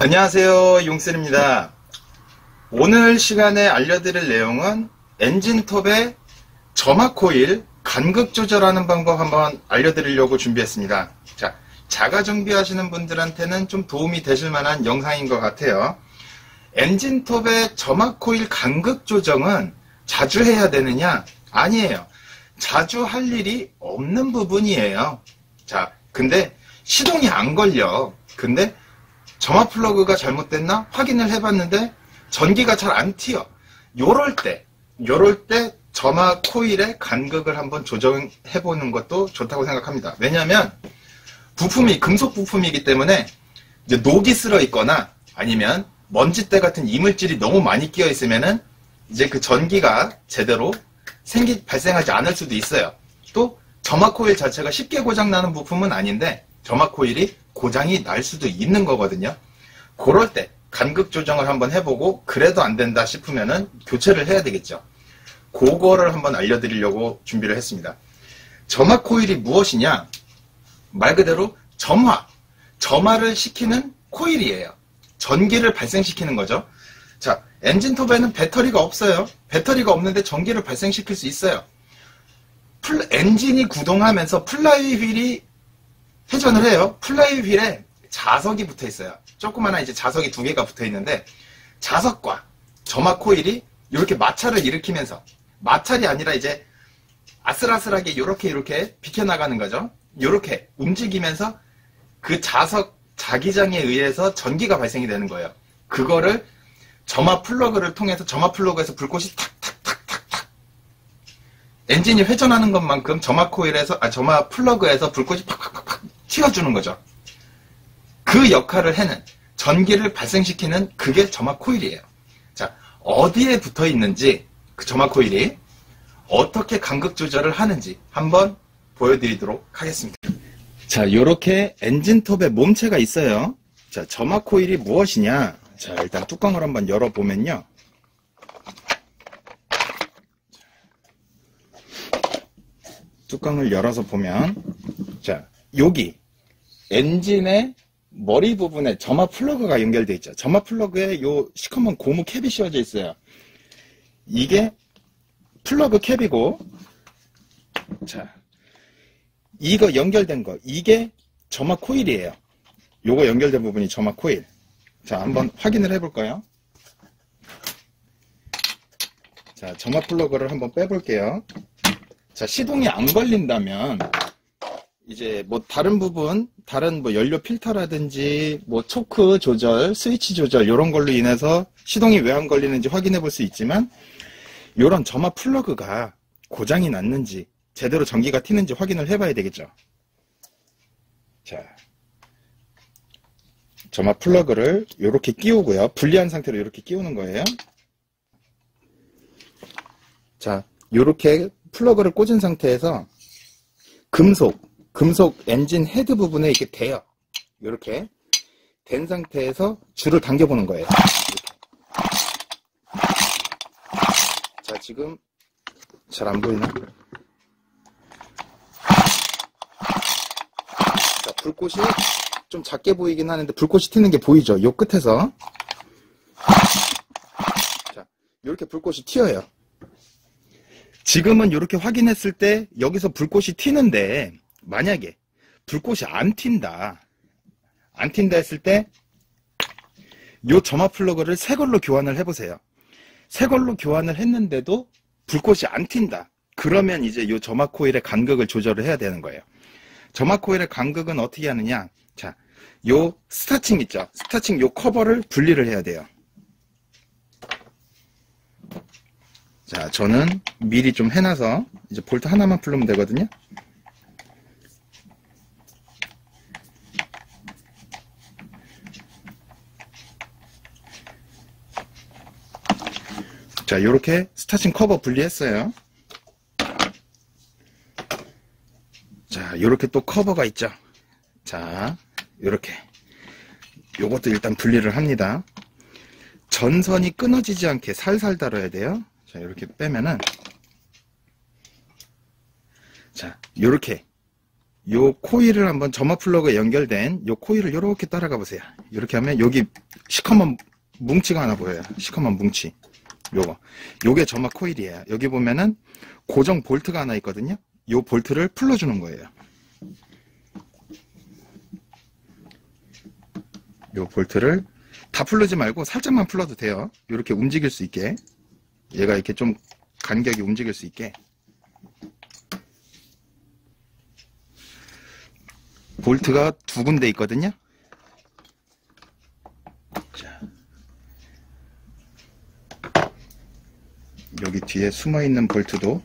안녕하세요, 용쌤입니다. 오늘 시간에 알려드릴 내용은 엔진톱의 점화 코일 간극 조절하는 방법 한번 알려드리려고 준비했습니다. 자, 자가 정비하시는 분들한테는 좀 도움이 되실 만한 영상인 것 같아요. 엔진톱의 점화 코일 간극 조정은 자주 해야 되느냐? 아니에요. 자주 할 일이 없는 부분이에요. 자, 근데 시동이 안 걸려. 근데 점화 플러그가 잘못됐나? 확인을 해봤는데 전기가 잘 안 튀어. 요럴 때 점화 코일의 간극을 한번 조정해보는 것도 좋다고 생각합니다. 왜냐하면 부품이 금속 부품이기 때문에 이제 녹이 쓸어 있거나 아니면 먼지때 같은 이물질이 너무 많이 끼어 있으면은 이제 그 전기가 제대로 발생하지 않을 수도 있어요. 또 점화 코일 자체가 쉽게 고장나는 부품은 아닌데 점화 코일이 고장이 날 수도 있는 거거든요. 그럴 때 간극 조정을 한번 해보고 그래도 안 된다 싶으면은 교체를 해야 되겠죠. 그거를 한번 알려드리려고 준비를 했습니다. 점화 코일이 무엇이냐? 말 그대로 점화를 시키는 코일이에요. 전기를 발생시키는 거죠. 자, 엔진톱에는 배터리가 없어요. 배터리가 없는데 전기를 발생시킬 수 있어요. 엔진이 구동하면서 플라이 휠이 회전을 해요. 플라이 휠에 자석이 붙어 있어요. 조그마한 이제 자석이 2개가 붙어 있는데 자석과 점화 코일이 이렇게 마찰을 일으키면서 마찰이 아니라 이제 아슬아슬하게 이렇게 비켜나가는 거죠. 이렇게 움직이면서 그 자석 자기장에 의해서 전기가 발생이 되는 거예요. 그거를 점화 플러그를 통해서 점화 플러그에서 불꽃이 탁탁탁탁탁 엔진이 회전하는 것만큼 점화 플러그에서 불꽃이 팍팍팍팍 튀어주는 거죠. 그 역할을 해는 전기를 발생시키는 그게 점화 코일이에요. 자, 어디에 붙어 있는지 그 점화 코일이 어떻게 간극 조절을 하는지 한번 보여드리도록 하겠습니다. 자, 이렇게 엔진톱에 몸체가 있어요. 자, 점화 코일이 무엇이냐? 자, 일단 뚜껑을 한번 열어보면요. 뚜껑을 열어서 보면, 자, 여기 엔진의 머리 부분에 점화 플러그가 연결되어 있죠. 점화 플러그에 요 시커먼 고무 캡이 씌워져 있어요. 이게 플러그 캡이고, 자, 이거 연결된 거, 이게 점화 코일이에요. 요거 연결된 부분이 점화 코일. 자, 한번 확인을 해볼까요? 자, 점화 플러그를 한번 빼볼게요. 자, 시동이 안 걸린다면 이제 뭐 다른 부분, 다른 뭐 연료 필터라든지 뭐 초크 조절, 스위치 조절 이런 걸로 인해서 시동이 왜 안 걸리는지 확인해 볼 수 있지만 이런 점화 플러그가 고장이 났는지 제대로 전기가 튀는지 확인을 해 봐야 되겠죠. 자, 점화 플러그를 이렇게 끼우고요. 분리한 상태로 이렇게 끼우는 거예요. 자, 이렇게 플러그를 꽂은 상태에서 금속 엔진 헤드 부분에 이렇게 대요. 이렇게 된 상태에서 줄을 당겨보는 거예요. 이렇게. 자, 지금 잘 안 보이나? 자, 불꽃이 좀 작게 보이긴 하는데 불꽃이 튀는 게 보이죠? 요 끝에서. 자, 이렇게 불꽃이 튀어요. 지금은 이렇게 확인했을 때 여기서 불꽃이 튀는데 만약에 불꽃이 안 튄다 했을 때 요 점화 플러그를 새 걸로 교환을 해보세요. 새 걸로 교환을 했는데도 불꽃이 안 튄다. 그러면 이제 요 점화 코일의 간극을 조절을 해야 되는 거예요. 점화 코일의 간극은 어떻게 하느냐? 자, 요 스타칭 있죠? 스타칭 요 커버를 분리를 해야 돼요. 자, 저는 미리 좀 해놔서 이제 볼트 하나만 풀면 되거든요. 자, 요렇게 스타칭 커버 분리했어요. 자, 요렇게 또 커버가 있죠. 자, 요렇게 요것도 일단 분리를 합니다. 전선이 끊어지지 않게 살살 다뤄야 돼요. 자, 이렇게 빼면은 자, 요렇게 요 코일을 한번 점화 플러그에 연결된 요 코일을 이렇게 따라가 보세요. 이렇게 하면 여기 시커먼 뭉치가 하나 보여요. 시커먼 뭉치. 요게 점화 코일이에요. 여기 보면은 고정 볼트가 하나 있거든요. 요 볼트를 풀어주는 거예요. 요 볼트를 다 풀르지 말고 살짝만 풀어도 돼요. 이렇게 움직일 수 있게, 얘가 이렇게 좀 간격이 움직일 수 있게. 볼트가 두 군데 있거든요. 자, 여기 뒤에 숨어있는 볼트도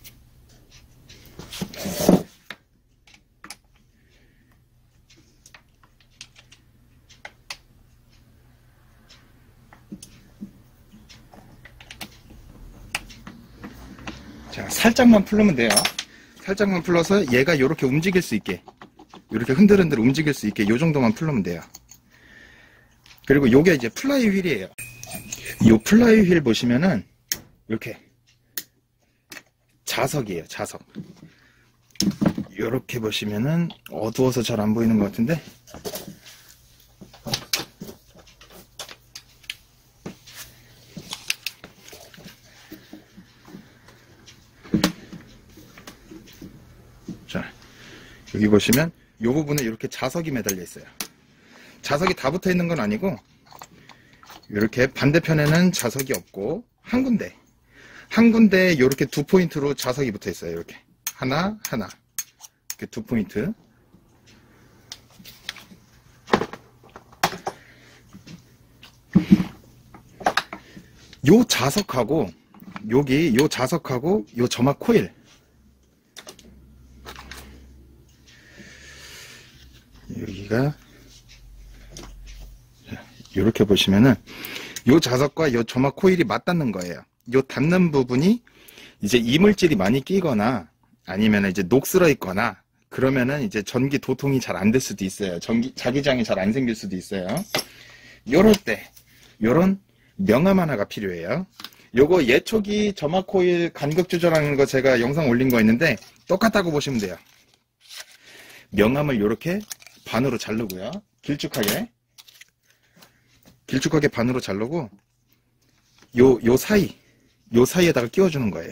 자, 살짝만 풀면 돼요. 살짝만 풀어서 얘가 이렇게 움직일 수 있게, 이렇게 흔들흔들 움직일 수 있게 요 정도만 풀면 돼요. 그리고 요게 이제 플라이 휠이에요. 요 플라이 휠 보시면은 이렇게 자석이에요. 자석. 이렇게 보시면은 어두워서 잘 안 보이는 것 같은데, 자, 여기 보시면 요 부분에 이렇게 자석이 매달려 있어요. 자석이 다 붙어 있는 건 아니고, 이렇게 반대편에는 자석이 없고 한 군데 이렇게 두 포인트로 자석이 붙어 있어요. 이렇게 하나 이렇게 두 포인트. 요 자석하고 여기 요 자석하고 요 점화 코일, 여기가 이렇게 보시면은 요 자석과 요 점화 코일이 맞닿는 거예요. 요 닿는 부분이 이제 이물질이 많이 끼거나 아니면 이제 녹슬어 있거나 그러면은 이제 전기 도통이 잘 안 될 수도 있어요. 자기장이 잘 안 생길 수도 있어요. 요럴 때 요런 명암 하나가 필요해요. 요거 예초기 점화 코일 간격 조절하는 거 제가 영상 올린 거 있는데 똑같다고 보시면 돼요. 명암을 요렇게 반으로 자르고요. 길쭉하게 반으로 자르고 요 사이에다가 끼워주는 거예요.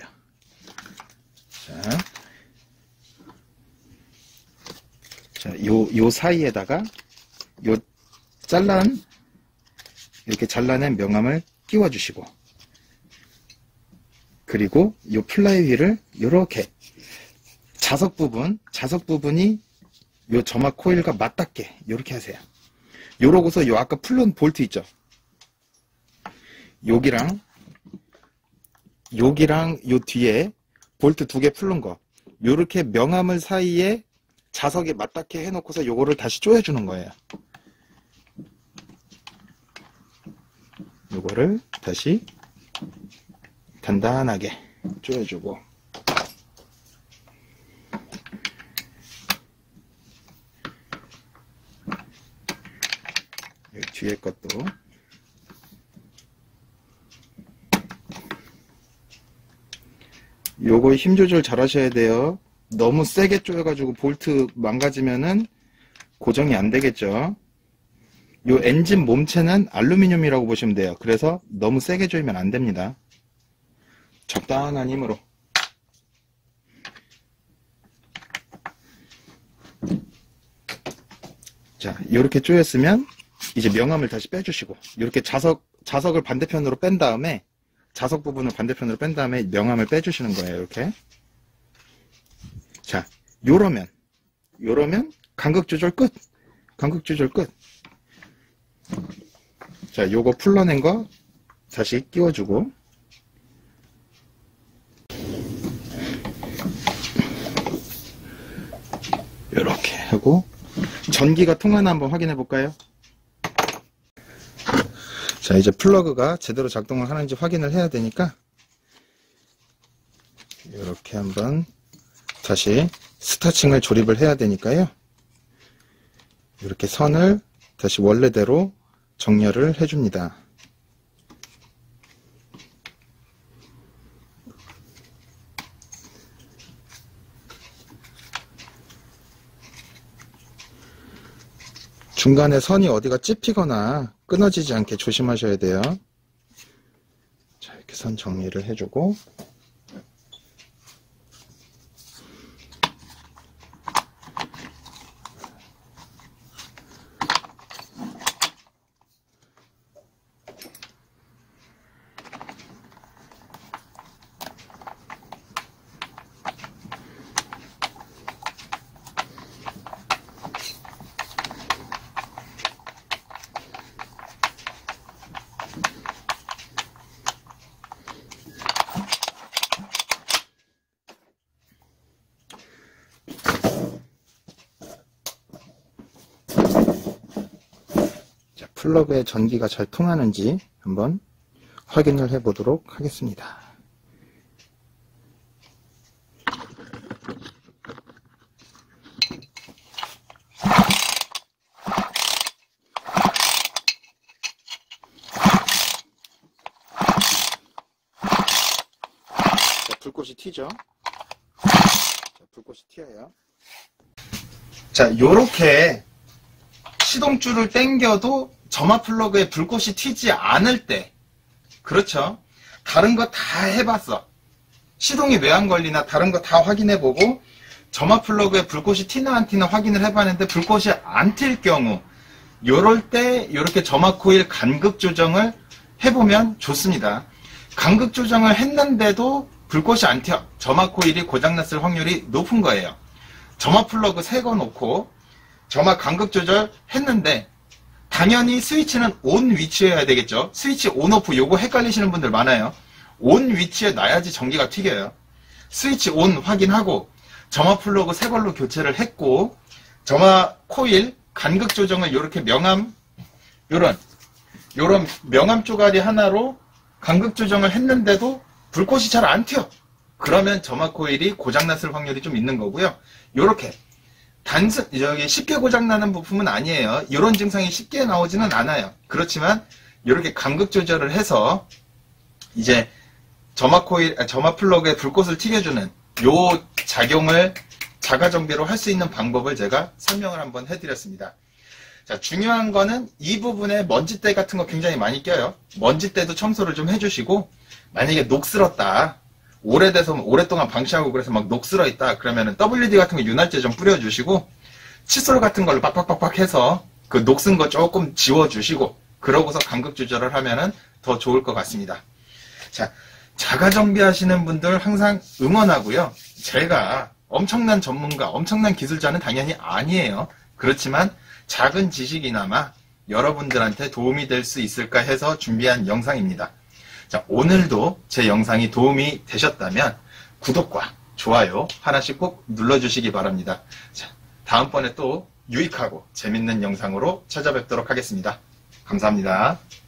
자, 요 사이에다가 요 이렇게 잘라낸 명암을 끼워주시고, 그리고 요 플라이 휠을 요렇게 자석 부분이 요 점화 코일과 맞닿게 요렇게 하세요. 요러고서 요 아까 풀른 볼트 있죠? 여기랑 요 뒤에 볼트 두 개 풀른 거, 요렇게 명암을 사이에 자석에 맞닿게 해놓고서 요거를 다시 조여주는 거예요. 요거를 다시 단단하게 조여주고, 요 뒤에 것도 요거 힘 조절 잘 하셔야 돼요. 너무 세게 조여가지고 볼트 망가지면은 고정이 안 되겠죠. 요 엔진 몸체는 알루미늄이라고 보시면 돼요. 그래서 너무 세게 조이면 안 됩니다. 적당한 힘으로. 자, 이렇게 조였으면 이제 명암을 다시 빼주시고, 이렇게 자석을 반대편으로 뺀 다음에, 자석 부분을 반대편으로 뺀 다음에 명암을 빼주시는 거예요. 이렇게. 자, 요러면 간격 조절 끝. 자, 요거 풀러낸 거 다시 끼워주고, 요렇게 하고, 전기가 통하나 한번 확인해 볼까요? 자, 이제 플러그가 제대로 작동을 하는지 확인을 해야 되니까 이렇게 한번 다시 스타칭을 조립을 해야 되니까요. 이렇게 선을 다시 원래대로 정렬을 해줍니다. 중간에 선이 어디가 찝히거나 끊어지지 않게 조심하셔야 돼요. 자, 이렇게 선 정리를 해주고, 플러그에 전기가 잘 통하는지 한번 확인을 해 보도록 하겠습니다. 자, 불꽃이 튀죠? 자, 불꽃이 튀어요. 자, 요렇게 시동줄을 당겨도 점화 플러그에 불꽃이 튀지 않을 때, 그렇죠? 다른 거 다 해봤어. 시동이 왜 안 걸리나 다른 거 다 확인해보고 점화 플러그에 불꽃이 튀나 안 튀나 확인을 해봤는데 불꽃이 안 튈 경우, 요럴 때 이렇게 점화 코일 간극 조정을 해보면 좋습니다. 간극 조정을 했는데도 불꽃이 안 튀어. 점화 코일이 고장났을 확률이 높은 거예요. 점화 플러그 새 거 놓고 점화 간극 조절 했는데 당연히 스위치는 온 위치여야 되겠죠. 스위치 온 오프 요거 헷갈리시는 분들 많아요. 온 위치에 놔야지 전기가 튀겨요. 스위치 온 확인하고 점화 플러그 새 걸로 교체를 했고 점화 코일 간극 조정을 이렇게 명암 요런 명암 쪼가리 하나로 간극 조정을 했는데도 불꽃이 잘 안 튀어. 그러면 점화 코일이 고장났을 확률이 좀 있는 거고요. 요렇게 쉽게 고장나는 부품은 아니에요. 이런 증상이 쉽게 나오지는 않아요. 그렇지만 이렇게 간극 조절을 해서 이제 점화 플러그에 불꽃을 튀겨주는 요 작용을 자가 정비로 할 수 있는 방법을 제가 설명을 한번 해드렸습니다. 자, 중요한 거는 이 부분에 먼지때 같은 거 굉장히 많이 껴요. 먼지때도 청소를 좀 해주시고, 만약에 녹슬었다, 오랫동안 방치하고 그래서 막 녹슬어 있다 그러면은 WD 같은 거 윤활제 좀 뿌려주시고 칫솔 같은 걸로 빡빡빡빡 해서 그 녹슨 거 조금 지워주시고 그러고서 간극 조절을 하면은 더 좋을 것 같습니다. 자, 자가 정비하시는 분들 항상 응원하고요. 제가 엄청난 전문가, 엄청난 기술자는 당연히 아니에요. 그렇지만 작은 지식이나마 여러분들한테 도움이 될 수 있을까 해서 준비한 영상입니다. 자, 오늘도 제 영상이 도움이 되셨다면 구독과 좋아요 하나씩 꼭 눌러주시기 바랍니다. 자, 다음번에 또 유익하고 재밌는 영상으로 찾아뵙도록 하겠습니다. 감사합니다.